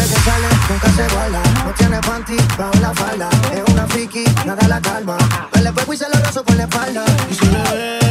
que sale, nunca se guarda. No tiene panty bajo la falda. Es una friki, nada la calma. Dale fuego y se lo rozo por la espalda. Y si le ve